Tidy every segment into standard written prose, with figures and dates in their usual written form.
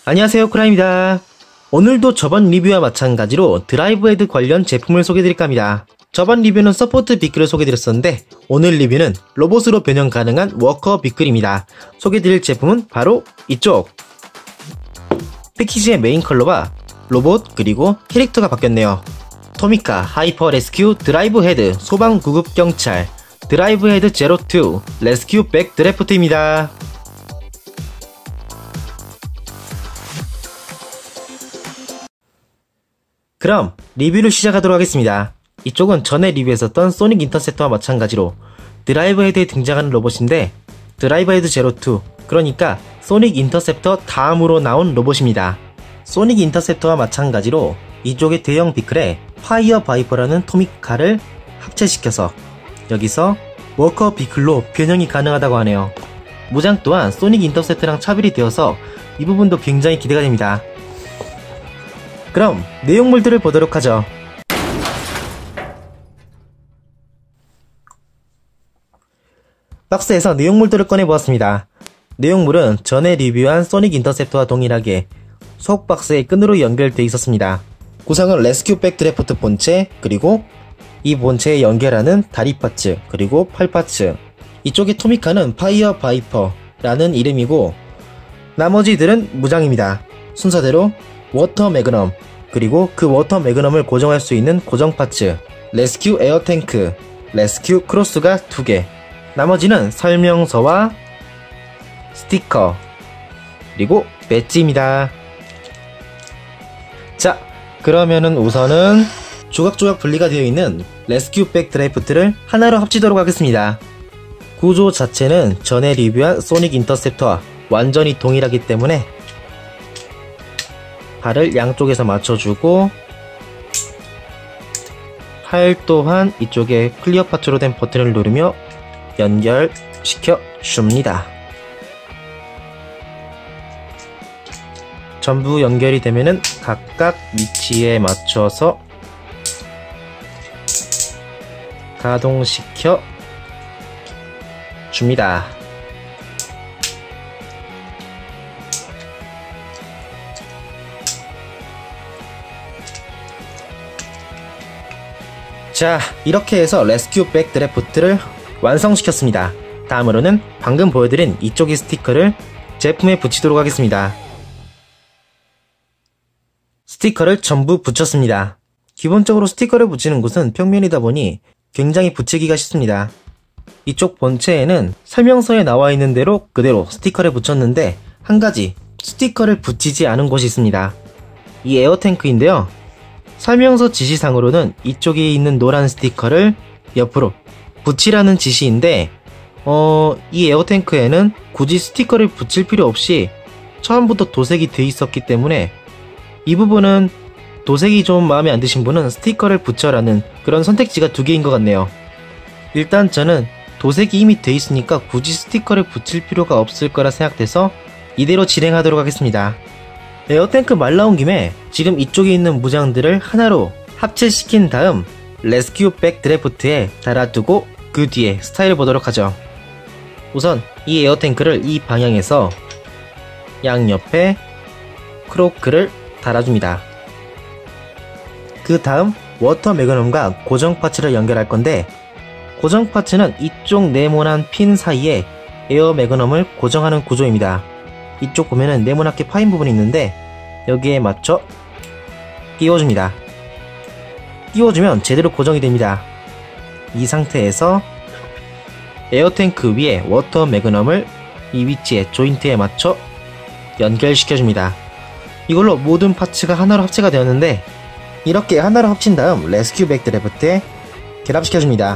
안녕하세요, 쿠라입니다. 오늘도 저번 리뷰와 마찬가지로 드라이브 헤드 관련 제품을 소개해드릴까 합니다. 저번 리뷰는 서포트 비클을 소개해드렸었는데 오늘 리뷰는 로봇으로 변형 가능한 워커 비클입니다. 소개해드릴 제품은 바로 이쪽! 패키지의 메인 컬러가 로봇 그리고 캐릭터가 바뀌었네요. 토미카 하이퍼 레스큐 드라이브 헤드 소방 구급 경찰 드라이브 헤드 제로2 레스큐 백 드래프트입니다. 그럼 리뷰를 시작하도록 하겠습니다. 이쪽은 전에 리뷰했었던 소닉 인터셉터와 마찬가지로 드라이브 헤드에 등장하는 로봇인데 드라이브 헤드 제로2, 그러니까 소닉 인터셉터 다음으로 나온 로봇입니다. 소닉 인터셉터와 마찬가지로 이쪽의 대형 비클에 파이어 바이퍼라는 토미카를 합체시켜서 여기서 워커 비클로 변형이 가능하다고 하네요. 무장 또한 소닉 인터셉터랑 차별이 되어서 이 부분도 굉장히 기대가 됩니다. 그럼 내용물들을 보도록 하죠. 박스에서 내용물들을 꺼내보았습니다. 내용물은 전에 리뷰한 소닉 인터셉터와 동일하게 속 박스의 끈으로 연결되어 있었습니다. 구성은 레스큐 백 드래프트 본체, 그리고 이 본체에 연결하는 다리 파츠, 그리고 팔 파츠. 이쪽의 토미카는 파이어 바이퍼라는 이름이고 나머지들은 무장입니다. 순서대로 워터 매그넘, 그리고 그 워터 매그넘을 고정할 수 있는 고정 파츠, 레스큐 에어 탱크, 레스큐 크로스가 2개, 나머지는 설명서와 스티커, 그리고 배지입니다. 자, 그러면은 우선은 조각조각 분리가 되어 있는 레스큐 백 드래프트를 하나로 합치도록 하겠습니다. 구조 자체는 전에 리뷰한 소닉 인터셉터와 완전히 동일하기 때문에 발을 양쪽에서 맞춰주고 팔 또한 이쪽에 클리어 파츠로 된 버튼을 누르며 연결시켜 줍니다. 전부 연결이 되면은 각각 위치에 맞춰서 가동시켜 줍니다. 자, 이렇게 해서 레스큐 백 드래프트를 완성시켰습니다. 다음으로는 방금 보여드린 이쪽의 스티커를 제품에 붙이도록 하겠습니다. 스티커를 전부 붙였습니다. 기본적으로 스티커를 붙이는 곳은 평면이다 보니 굉장히 붙이기가 쉽습니다. 이쪽 본체에는 설명서에 나와 있는 대로 그대로 스티커를 붙였는데 한 가지 스티커를 붙이지 않은 곳이 있습니다. 이 에어탱크인데요. 설명서 지시상으로는 이쪽에 있는 노란 스티커를 옆으로 붙이라는 지시인데 이 에어탱크에는 굳이 스티커를 붙일 필요 없이 처음부터 도색이 돼 있었기 때문에 이 부분은 도색이 좀 마음에 안 드신 분은 스티커를 붙여라는 그런 선택지가 2개인 것 같네요. 일단 저는 도색이 이미 돼 있으니까 굳이 스티커를 붙일 필요가 없을 거라 생각돼서 이대로 진행하도록 하겠습니다. 에어탱크 말 나온 김에 지금 이쪽에 있는 무장들을 하나로 합체시킨 다음 레스큐 백 드래프트에 달아두고 그 뒤에 스타일을 보도록 하죠. 우선 이 에어탱크를 이 방향에서 양옆에 크로크를 달아줍니다. 그 다음 워터 매그넘과 고정 파츠를 연결할 건데 고정 파츠는 이쪽 네모난 핀 사이에 에어 매그넘을 고정하는 구조입니다. 이쪽 보면은 네모나게 파인 부분이 있는데 여기에 맞춰 끼워줍니다. 끼워주면 제대로 고정이 됩니다. 이 상태에서 에어탱크 위에 워터 매그넘을 이 위치에 조인트에 맞춰 연결시켜줍니다. 이걸로 모든 파츠가 하나로 합체가 되었는데 이렇게 하나로 합친 다음 레스큐 백 드래프트에 결합시켜줍니다.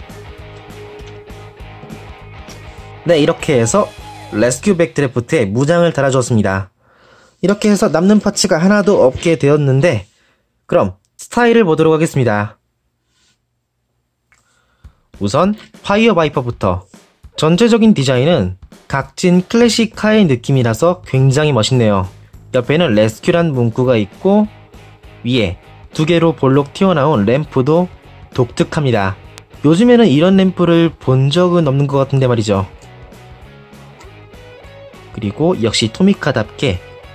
네, 이렇게 해서 레스큐 백 드래프트에 무장을 달아주었습니다. 이렇게 해서 남는 파츠가 하나도 없게 되었는데 그럼 스타일을 보도록 하겠습니다. 우선 파이어 바이퍼부터. 전체적인 디자인은 각진 클래식카의 느낌이라서 굉장히 멋있네요. 옆에는 레스큐란 문구가 있고 위에 2개로 볼록 튀어나온 램프도 독특합니다. 요즘에는 이런 램프를 본 적은 없는 것 같은데 말이죠. 그리고 역시 토미카답게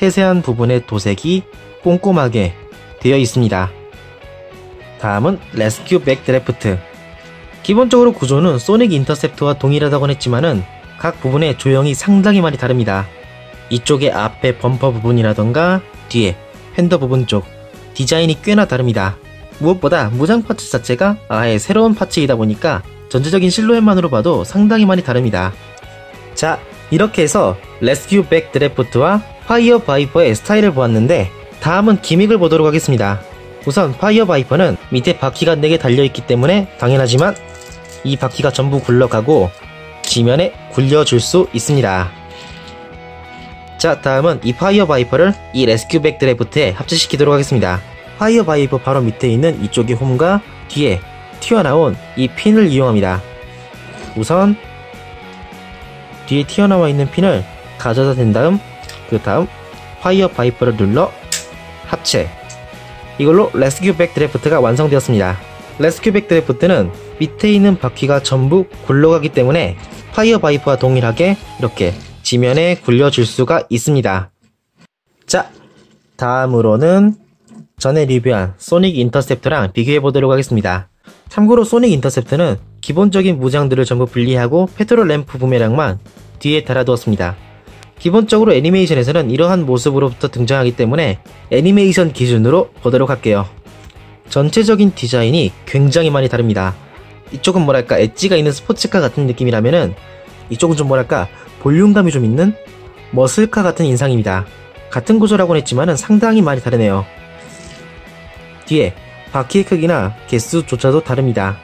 세세한 부분의 도색이 꼼꼼하게 되어 있습니다. 다음은 레스큐 백 드래프트. 기본적으로 구조는 소닉 인터셉터와 동일하다곤 했지만은 각 부분의 조형이 상당히 많이 다릅니다. 이쪽의 앞에 범퍼 부분이라던가 뒤에 팬더 부분 쪽 디자인이 꽤나 다릅니다. 무엇보다 무장 파츠 자체가 아예 새로운 파츠이다 보니까 전체적인 실루엣만으로 봐도 상당히 많이 다릅니다. 자, 이렇게 해서 레스큐 백 드래프트와 파이어 바이퍼의 스타일을 보았는데 다음은 기믹을 보도록 하겠습니다. 우선 파이어 바이퍼는 밑에 바퀴가 4개 달려있기 때문에 당연하지만 이 바퀴가 전부 굴러가고 지면에 굴려줄 수 있습니다. 자, 다음은 이 파이어 바이퍼를 이 레스큐 백 드래프트에 합체시키도록 하겠습니다. 파이어 바이퍼 바로 밑에 있는 이쪽의 홈과 뒤에 튀어나온 이 핀을 이용합니다. 우선 뒤에 튀어나와 있는 핀을 가져다 댄 다음 그 다음 파이어 바이퍼를 눌러 합체. 이걸로 레스큐 백 드래프트가 완성되었습니다. 레스큐 백 드래프트는 밑에 있는 바퀴가 전부 굴러가기 때문에 파이어 바이퍼와 동일하게 이렇게 지면에 굴려줄 수가 있습니다. 자, 다음으로는 전에 리뷰한 소닉 인터셉터랑 비교해보도록 하겠습니다. 참고로 소닉 인터셉터는 기본적인 무장들을 전부 분리하고 페트롤 램프 부메랑만 뒤에 달아두었습니다. 기본적으로 애니메이션에서는 이러한 모습으로부터 등장하기 때문에 애니메이션 기준으로 보도록 할게요. 전체적인 디자인이 굉장히 많이 다릅니다. 이쪽은 뭐랄까 엣지가 있는 스포츠카 같은 느낌이라면은 이쪽은 좀 뭐랄까 볼륨감이 좀 있는 머슬카 같은 인상입니다. 같은 구조라고는 했지만은 상당히 많이 다르네요. 뒤에 바퀴의 크기나 개수조차도 다릅니다.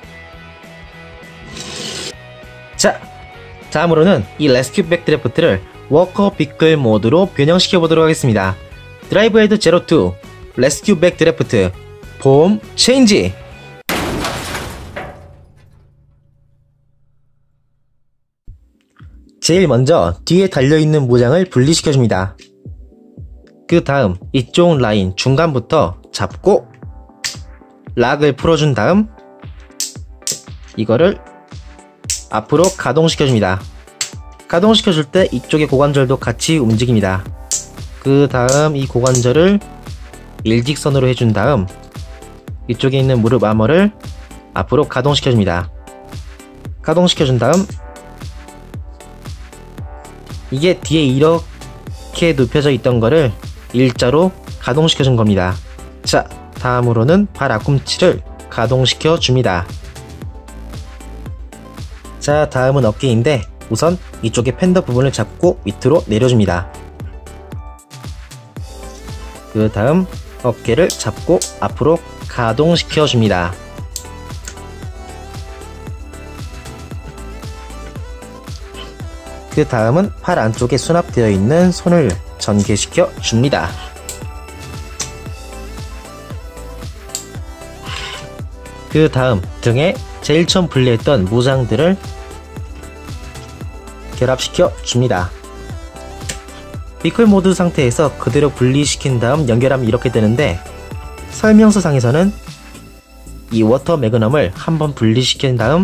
자, 다음으로는 이 레스큐 백 드래프트를 워커 비클 모드로 변형시켜보도록 하겠습니다. 드라이브 헤드 제로 2 레스큐 백 드래프트 폼 체인지. 제일 먼저 뒤에 달려있는 모장을 분리시켜줍니다. 그 다음 이쪽 라인 중간부터 잡고 락을 풀어준 다음 이거를 앞으로 가동시켜줍니다. 가동시켜줄 때 이쪽의 고관절도 같이 움직입니다. 그 다음 이 고관절을 일직선으로 해준 다음 이쪽에 있는 무릎 아머를 앞으로 가동시켜줍니다. 가동시켜준 다음 이게 뒤에 이렇게 눕혀져 있던 거를 일자로 가동시켜준 겁니다. 자, 다음으로는 발 앞꿈치를 가동시켜 줍니다. 자, 다음은 어깨인데 우선 이쪽의 팬더 부분을 잡고 밑으로 내려줍니다. 그 다음 어깨를 잡고 앞으로 가동시켜 줍니다. 그 다음은 팔 안쪽에 수납되어 있는 손을 전개시켜 줍니다. 그 다음 등에 제일 처음 분리했던 무장들을 결합시켜 줍니다. 비클 모드 상태에서 그대로 분리시킨 다음 연결하면 이렇게 되는데 설명서상에서는 이 워터 매그넘을 한번 분리시킨 다음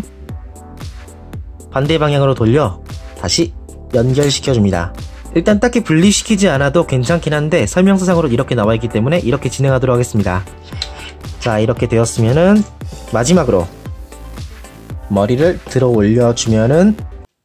반대 방향으로 돌려 다시 연결시켜 줍니다. 일단 딱히 분리시키지 않아도 괜찮긴 한데 설명서상으로 이렇게 나와있기 때문에 이렇게 진행하도록 하겠습니다. 자, 이렇게 되었으면은 마지막으로 머리를 들어 올려주면은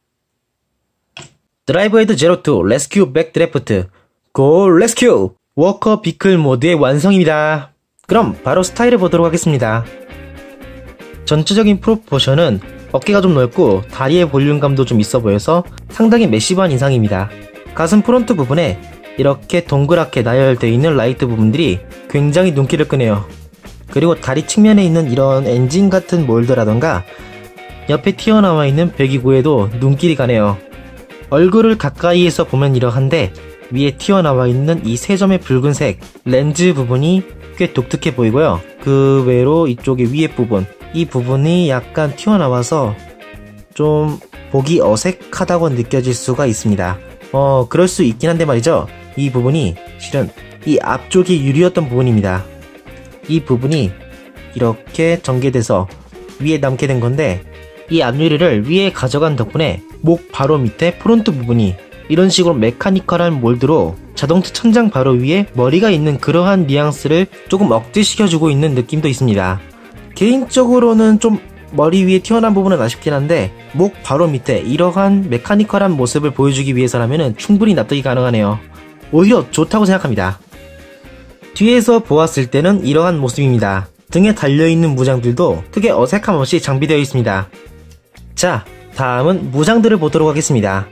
드라이브 헤드 제로 2 레스큐 백 드래프트 고 레스큐 워커 비클 모드의 완성입니다. 그럼 바로 스타일을 보도록 하겠습니다. 전체적인 프로포션은 어깨가 좀 넓고 다리의 볼륨감도 좀 있어 보여서 상당히 매시브한 인상입니다. 가슴 프론트 부분에 이렇게 동그랗게 나열되어 있는 라이트 부분들이 굉장히 눈길을 끄네요. 그리고 다리 측면에 있는 이런 엔진 같은 몰드라던가 옆에 튀어나와 있는 배기구에도 눈길이 가네요. 얼굴을 가까이에서 보면 이러한데 위에 튀어나와 있는 이 세 점의 붉은색 렌즈 부분이 꽤 독특해 보이고요. 그 외로 이쪽의 위에 부분, 이 부분이 약간 튀어나와서 좀 보기 어색하다고 느껴질 수가 있습니다. 그럴 수 있긴 한데 말이죠. 이 부분이 실은 이 앞쪽이 유리였던 부분입니다. 이 부분이 이렇게 전개돼서 위에 남게 된 건데 이 앞유리를 위에 가져간 덕분에 목 바로 밑에 프론트 부분이 이런 식으로 메카니컬한 몰드로 자동차 천장 바로 위에 머리가 있는 그러한 뉘앙스를 조금 억제시켜주고 있는 느낌도 있습니다. 개인적으로는 좀 머리 위에 튀어나온 부분은 아쉽긴 한데 목 바로 밑에 이러한 메카니컬한 모습을 보여주기 위해서라면 충분히 납득이 가능하네요. 오히려 좋다고 생각합니다. 뒤에서 보았을 때는 이러한 모습입니다. 등에 달려있는 무장들도 크게 어색함 없이 장비되어 있습니다. 자, 다음은 무장들을 보도록 하겠습니다.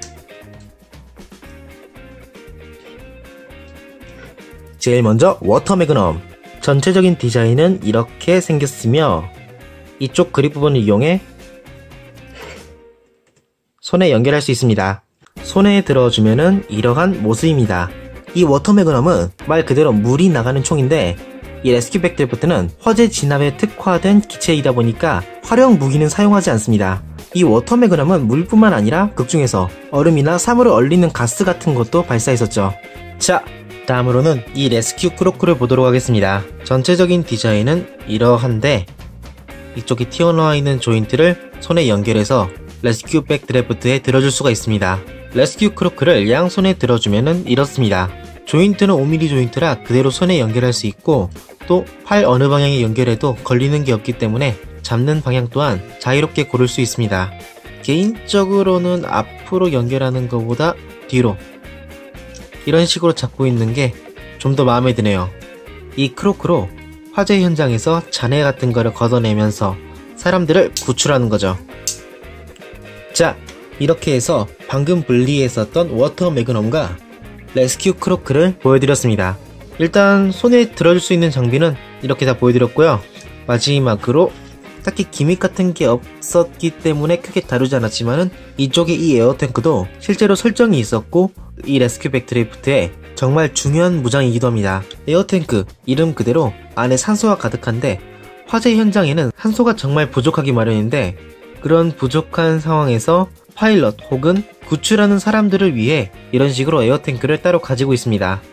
제일 먼저 워터 매그넘. 전체적인 디자인은 이렇게 생겼으며 이쪽 그립 부분을 이용해 손에 연결할 수 있습니다. 손에 들어주면은 이러한 모습입니다. 이 워터 매그넘은 말 그대로 물이 나가는 총인데 이 레스큐백 드래프트는 화재 진압에 특화된 기체이다 보니까 화력 무기는 사용하지 않습니다. 이 워터 매그넘은 물뿐만 아니라 극중에서 얼음이나 사물을 얼리는 가스 같은 것도 발사했었죠. 자, 다음으로는 이 레스큐 크로크를 보도록 하겠습니다. 전체적인 디자인은 이러한데 이쪽이 튀어나와 있는 조인트를 손에 연결해서 레스큐 백 드래프트에 들어줄 수가 있습니다. 레스큐 크로크를 양손에 들어주면은 이렇습니다. 조인트는 5mm 조인트라 그대로 손에 연결할 수 있고 또 팔 어느 방향에 연결해도 걸리는 게 없기 때문에 잡는 방향 또한 자유롭게 고를 수 있습니다. 개인적으로는 앞으로 연결하는 것보다 뒤로 이런 식으로 잡고 있는 게 좀 더 마음에 드네요. 이 크로크로 화재 현장에서 잔해 같은 거를 걷어내면서 사람들을 구출하는 거죠. 자, 이렇게 해서 방금 분리했었던 워터 매그넘과 레스큐 크로크를 보여드렸습니다. 일단 손에 들어줄 수 있는 장비는 이렇게 다 보여드렸고요. 마지막으로 딱히 기믹 같은 게 없었기 때문에 크게 다루지 않았지만은 이쪽에 이 에어탱크도 실제로 설정이 있었고 이 레스큐백 드래프트에 정말 중요한 무장이기도 합니다. 에어탱크 이름 그대로 안에 산소가 가득한데 화재 현장에는 산소가 정말 부족하기 마련인데 그런 부족한 상황에서 파일럿 혹은 구출하는 사람들을 위해 이런 식으로 에어탱크를 따로 가지고 있습니다.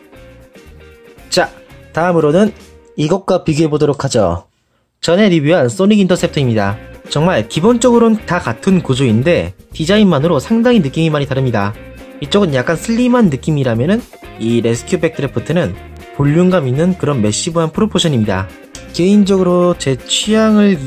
자, 다음으로는 이것과 비교해보도록 하죠. 전에 리뷰한 소닉 인터셉터입니다. 정말 기본적으로는 다 같은 구조인데 디자인만으로 상당히 느낌이 많이 다릅니다. 이쪽은 약간 슬림한 느낌이라면은 이 레스큐백 드래프트는 볼륨감 있는 그런 매시브한 프로포션입니다. 개인적으로 제 취향을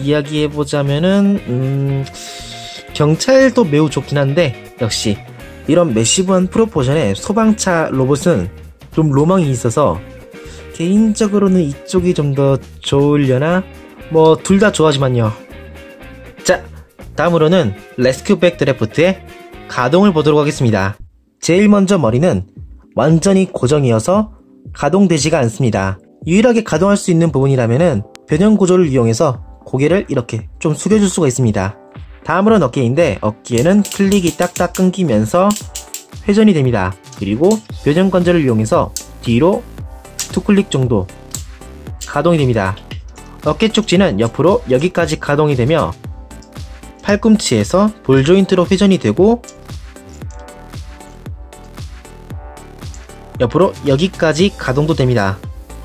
이야기해보자면은 경찰도 매우 좋긴 한데 역시 이런 매시브한 프로포션의 소방차 로봇은 좀 로망이 있어서 개인적으로는 이쪽이 좀 더 좋으려나? 뭐 둘 다 좋아하지만요. 자, 다음으로는 레스큐백 드래프트의 가동을 보도록 하겠습니다. 제일 먼저 머리는 완전히 고정이어서 가동되지가 않습니다. 유일하게 가동할 수 있는 부분이라면은 변형 구조를 이용해서 고개를 이렇게 좀 숙여줄 수가 있습니다. 다음으로는 어깨인데 어깨에는 클릭이 딱딱 끊기면서 회전이 됩니다. 그리고 변형 관절을 이용해서 뒤로 2클릭 정도 가동이 됩니다. 어깨 쪽지는 옆으로 여기까지 가동이 되며 팔꿈치에서 볼 조인트로 회전이 되고 옆으로 여기까지 가동도 됩니다.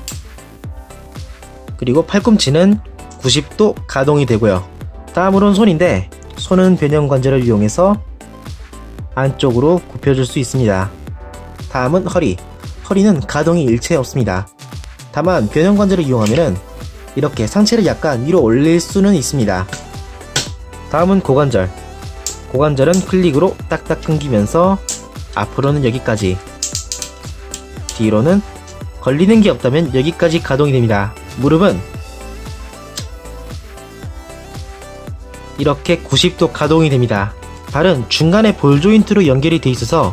그리고 팔꿈치는 90도 가동이 되고요. 다음으로는 손인데 손은 변형 관절을 이용해서 안쪽으로 굽혀줄 수 있습니다. 다음은 허리. 허리는 가동이 일체 없습니다. 다만 변형 관절을 이용하면은 이렇게 상체를 약간 위로 올릴 수는 있습니다. 다음은 고관절. 고관절은 클릭으로 딱딱 끊기면서 앞으로는 여기까지, 뒤로는 걸리는 게 없다면 여기까지 가동이 됩니다. 무릎은 이렇게 90도 가동이 됩니다. 발은 중간에 볼 조인트로 연결이 돼 있어서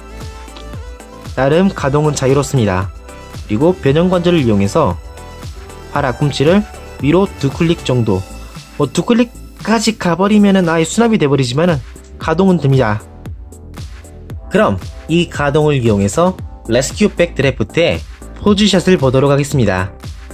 나름 가동은 자유롭습니다. 그리고 변형 관절을 이용해서 발 앞꿈치를 위로 2클릭 정도, 뭐 2클릭까지 가버리면은 아예 수납이 돼버리지만은 가동은 됩니다. 그럼 이 가동을 이용해서 레스큐백 드래프트의 포즈샷을 보도록 하겠습니다.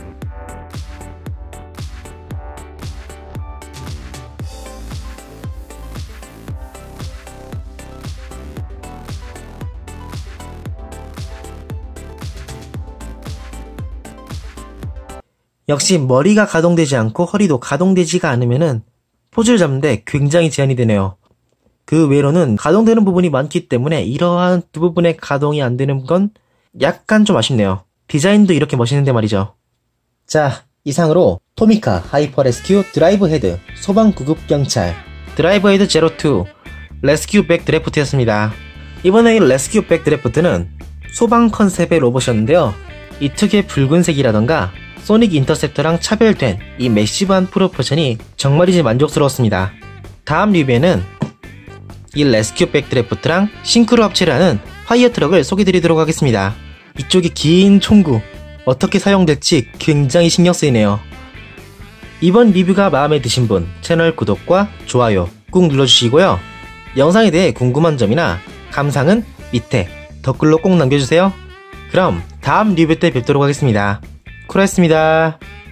역시 머리가 가동되지 않고 허리도 가동되지가 않으면은 포즈를 잡는데 굉장히 제한이 되네요. 그 외로는 가동되는 부분이 많기 때문에 이러한 두 부분의 가동이 안 되는 건 약간 좀 아쉽네요. 디자인도 이렇게 멋있는데 말이죠. 자, 이상으로 토미카 하이퍼 레스큐 드라이브 헤드 소방 구급 경찰 드라이브 헤드 제로2 레스큐 백 드래프트였습니다. 이번에 이 레스큐 백 드래프트는 소방 컨셉의 로봇이었는데요. 이 특유의 붉은색이라던가 소닉 인터셉터랑 차별된 이 매시브한 프로포션이 정말이지 만족스러웠습니다. 다음 리뷰에는 이 레스큐 백 드래프트랑 싱크로 합체를 하는 파이어 트럭을 소개드리도록 하겠습니다. 이쪽이 긴 총구 어떻게 사용될지 굉장히 신경쓰이네요. 이번 리뷰가 마음에 드신 분 채널 구독과 좋아요 꾹 눌러주시고요. 영상에 대해 궁금한 점이나 감상은 밑에 댓글로 꼭 남겨주세요. 그럼 다음 리뷰 때 뵙도록 하겠습니다. 쿠라였습니다.